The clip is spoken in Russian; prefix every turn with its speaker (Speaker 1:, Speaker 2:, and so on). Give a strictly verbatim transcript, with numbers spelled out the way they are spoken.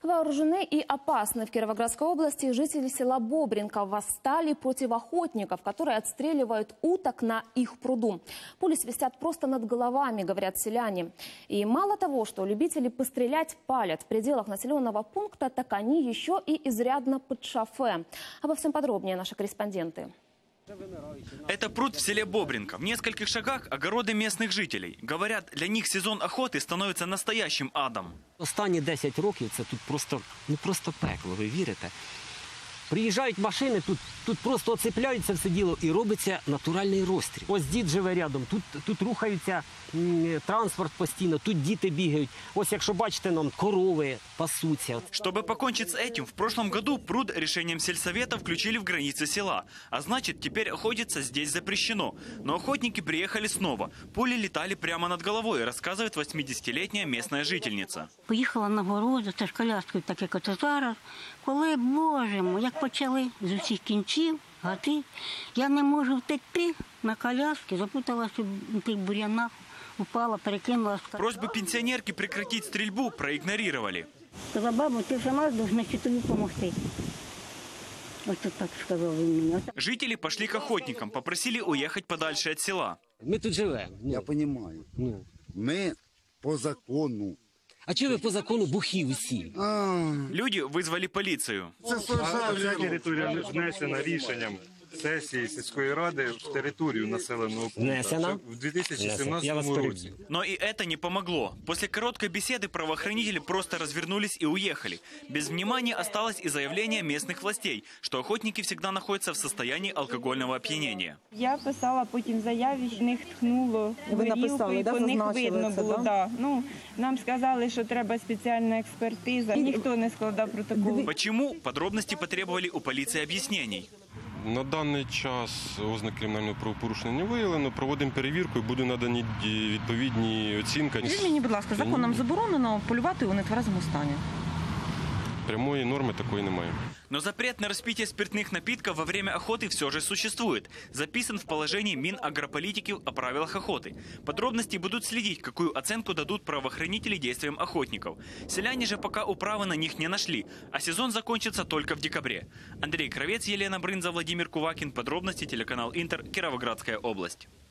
Speaker 1: Вооружены и опасны в Кировоградской области жители села Бобринка восстали против охотников, которые отстреливают уток на их пруду. Пули свистят просто над головами, говорят селяне. И мало того, что любители пострелять палят в пределах населенного пункта, так они еще и изрядно под шофе. Обо всем подробнее наши корреспонденты.
Speaker 2: Это пруд в селе Бобринка. В нескольких шагах огороды местных жителей. Говорят, для них сезон охоты становится настоящим адом.
Speaker 3: Останні десять років це тут просто, ну просто пекло, ви вірите? Приїжджають машини, тут, тут просто оцепляються все діло і робиться натуральний розстріл. Ось дід живе рядом, тут, тут рухається м, транспорт постійно, тут діти бігають. Ось якщо бачите, нам корови пасуться.
Speaker 2: Чтобы покончить с этим, в прошлом году пруд решением сельсовета включили в границы села. А значит, теперь охотиться здесь запрещено. Но охотники приехали снова. Пули летали прямо над головой, рассказывает восьмидесятилетняя местная жительница.
Speaker 4: Поїхала на городу, це ж коляскою, так як це зараз. Коли, Боже мой, як почали з усіх кінців, гати, я не можу втекти на коляски, запуталася в тих бур'янах, упала, перекинула.
Speaker 2: Просьбы пенсионерки прекратить стрельбу проигнорировали.
Speaker 4: Сказала, бабу, ти сама должна тобі допомогти. Ось тут так сказав він мені.
Speaker 2: Жители пошли к охотникам, попросили уехать подальше от села.
Speaker 3: Ми тут живемо.
Speaker 5: Я розумію.
Speaker 3: Ну.
Speaker 5: Ми по закону.
Speaker 3: А чого ви по закону бухі усі?
Speaker 5: А,
Speaker 2: Люди вызвали полицию.
Speaker 5: це
Speaker 6: А ця територія внесена рішенням сесії сільської ради в територію населеного пункту
Speaker 3: Внесена?
Speaker 6: в дві тисячі
Speaker 3: Я вас
Speaker 6: сімнадцятому році.
Speaker 2: Но и это не помогло. После короткой беседы правоохранители просто развернулись и уехали. Без внимания осталось и заявление местных властей, что охотники всегда находятся в состоянии алкогольного опьянения.
Speaker 7: Я писала потім в заяві, що них тхнуло
Speaker 8: Ви написали,
Speaker 7: горілкою,
Speaker 8: да,
Speaker 7: по них
Speaker 8: зазначили
Speaker 7: видно
Speaker 8: це,
Speaker 7: було.
Speaker 8: да?
Speaker 7: Да. Ну, нам сказали, що треба спеціальна експертиза. Ніхто не складав протокол.
Speaker 2: Почему? Подробности потребовали у полиции объяснений.
Speaker 9: На даний час ознак кримінального правопорушення не виявлено. Проводимо перевірку і буде надані відповідні оцінки.
Speaker 8: Скажіть мені, будь ласка, законом заборонено полювати у нетверезому стані?
Speaker 9: Прямої норми такої немає.
Speaker 2: Но запрет на распитие спиртных напитков во время охоты все же существует. Записан в положении Минагрополитики о правилах охоты. Подробности будут следить, какую оценку дадут правоохранители действиям охотников. Селяне же пока управы на них не нашли, а сезон закончится только в декабре. Андрей Кравец, Елена Брынза, Владимир Кувакин. Подробности телеканал Интер, Кировоградская область.